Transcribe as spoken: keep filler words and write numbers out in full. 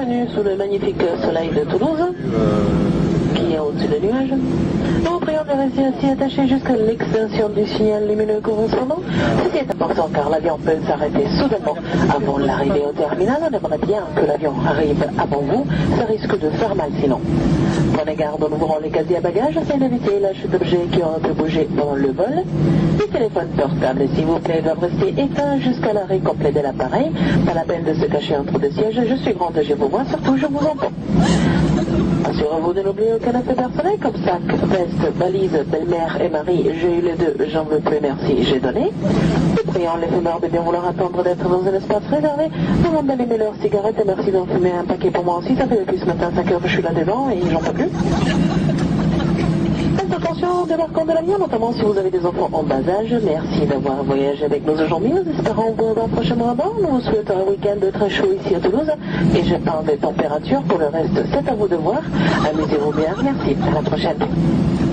Bienvenue sous le magnifique soleil de Toulouse, qui est au-dessus des nuages. Nous vous prions de rester assis attaché jusqu'à l'extinction du signal lumineux correspondant. Ceci est important car l'avion peut s'arrêter soudainement avant l'arrivée au terminal. On aimerait bien que l'avion arrive avant vous, ça risque de faire mal sinon. Prenez garde en ouvrant les casiers à bagages afin d'éviter la chute d'objets qui auraient pu bouger pendant le vol. Les téléphones portables, s'il vous plaît, doivent rester éteints jusqu'à l'arrêt complet de l'appareil. Pas la peine de se cacher entre deux sièges. Je suis grande et je vous vois, surtout je vous entends. Assurez-vous de n'oublier aucun aspect personnel comme sac, veste, valise, belle-mère et mari. J'ai eu les deux, j'en veux plus, merci, j'ai donné. Nous prions les fumeurs de bien vouloir attendre d'être dans un espace réservé. Demande d'allumer leurs cigarettes et merci d'en fumer un paquet pour moi aussi. Ça fait depuis ce matin cinq heures que je suis là devant et j'en peux plus. Faites attention de leur compte de l'avion, notamment si vous avez des enfants en bas âge. Merci d'avoir voyagé avec nous aujourd'hui. Nous espérons vous revoir prochainement à bord. Nous vous souhaitons un week-end très chaud ici à Toulouse. Et je parle des températures. Pour le reste, c'est à vous de voir. Amusez-vous bien. Merci. À la prochaine.